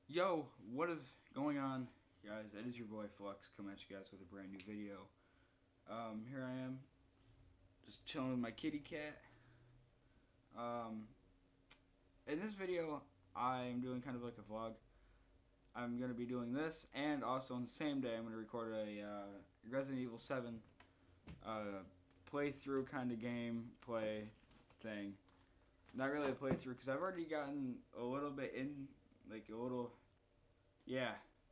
Yo, what is going on, guys? It is your boy Flux coming at you guys with a brand new video. Here I am, just chilling with my kitty cat. In this video, I'm doing kind of like a vlog. I'm gonna be doing this, and also on the same day, I'm gonna record a Resident Evil 7 playthrough kind of gameplay thing. Not really a playthrough because I've already gotten a little bit in, yeah.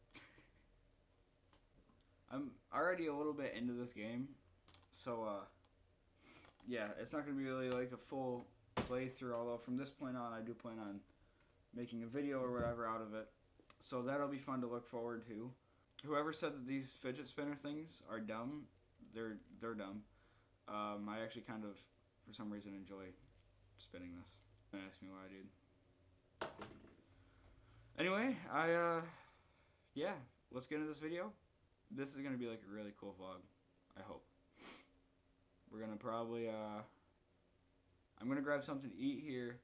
I'm already a little bit into this game, so yeah, it's not gonna be really like a full playthrough. Although from this point on, I do plan on making a video or whatever out of it, so that'll be fun to look forward to. Whoever said that these fidget spinner things are dumb, they're dumb. I actually kind of, for some reason, enjoy spinning this. Don't ask me why, dude. Anyway, yeah, let's get into this video. This is gonna be like a really cool vlog, I hope. We're gonna probably, I'm gonna grab something to eat here.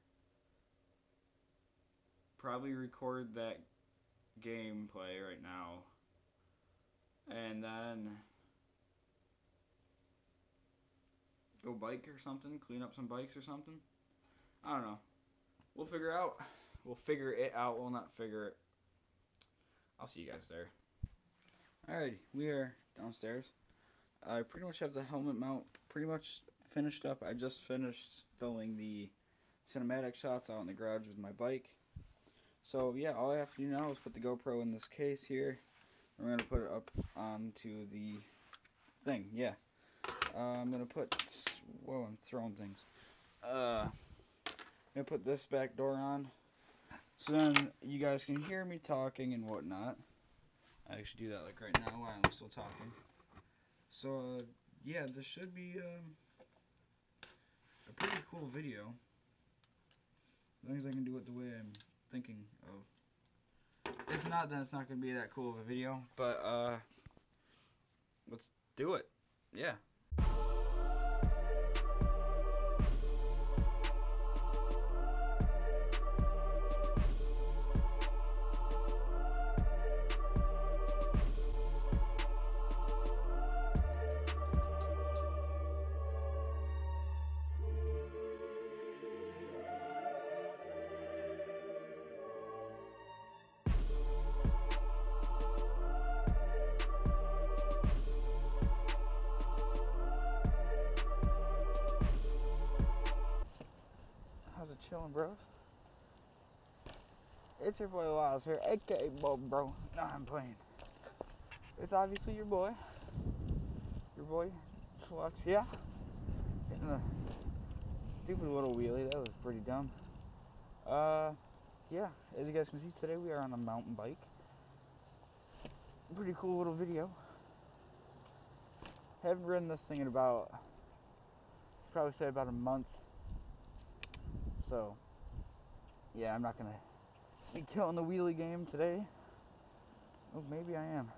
Probably record that gameplay right now. And then go bike or something, clean up some bikes or something. I don't know. We'll figure it out. We'll not figure it. I'll see you guys there. Alrighty, we are downstairs. I pretty much have the helmet mount pretty much finished up. I just finished filming the cinematic shots out in the garage with my bike. So yeah, all I have to do now is put the GoPro in this case here. We're going to put it up onto the thing, yeah. I'm going to put, whoa, I'm throwing things. I'm going to put this back door on, so then you guys can hear me talking and whatnot. I actually do that like right now while I'm still talking. So, yeah, this should be a pretty cool video. As long as I can do it the way I'm thinking of. If not, then it's not going to be that cool of a video. But, let's do it. Yeah. How's it chilling, bros? It's your boy Wiles here, aka Bob Bro. No, I'm playing. It's obviously your boy Flux. Yeah, getting a stupid little wheelie. That was pretty dumb. Yeah, as you guys can see, today we are on a mountain bike. Pretty cool little video. Haven't ridden this thing in about, probably say about a month. So, yeah, I'm not gonna be killing the wheelie game today. Oh, maybe I am.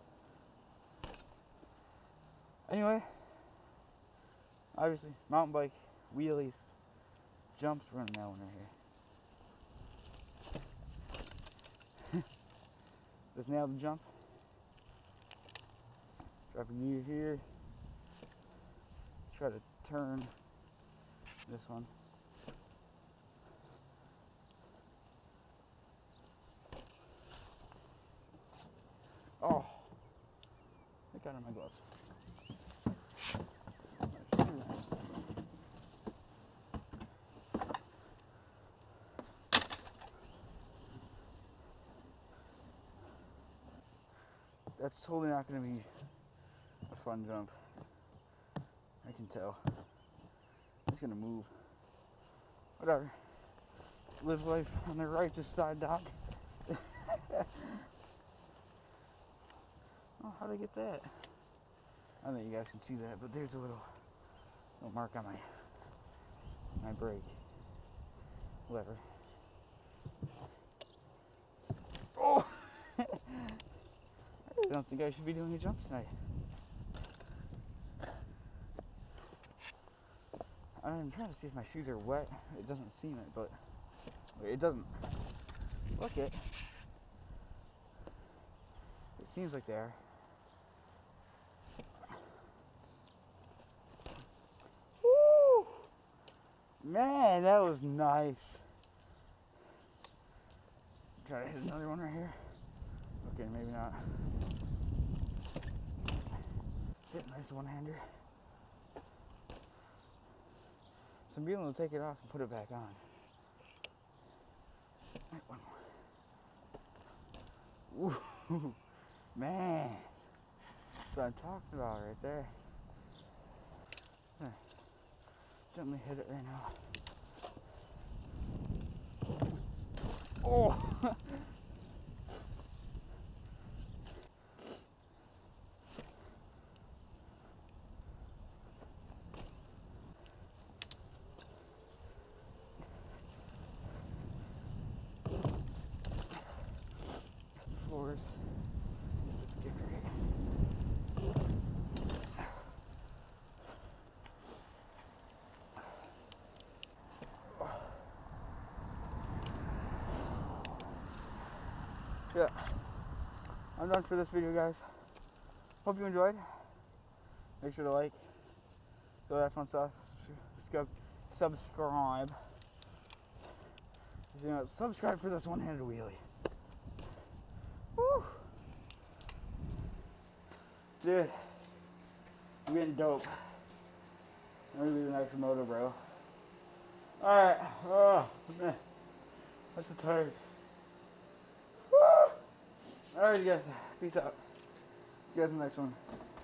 Anyway, obviously, mountain bike, wheelies, jumps, we're gonna nail one right here. Just nail the jump. Drop a gear here. Try to turn this one. Oh, I got on my gloves. That's totally not going to be a fun jump. I can tell. It's going to move. Whatever. Live life on the righteous side, Doc. Oh, how'd I get that? I don't think you guys can see that, but there's a little mark on my brake. Whatever. Oh! I don't think I should be doing a jump tonight. I'm trying to see if my shoes are wet. It doesn't seem it, but it doesn't look it. Seems like they are. Woo! Man, that was nice. Try to hit another one right here. Okay, maybe not. Hit a nice one-hander. So I'm being able to take it off and put it back on. Right, one more. Ooh, man. That's what I'm talking about right there. Gently hit it right now. Oh! Floors. Get great. Yeah, I'm done for this video, guys. Hope you enjoyed. Make sure to like, do that fun stuff. Subscribe. You know, subscribe for this one-handed wheelie. Woo! Dude, I'm getting dope. I'm gonna be the next moto, bro. Alright. Oh, man. I'm so tired. Woo! Alright, you guys. Peace out. See you guys in the next one.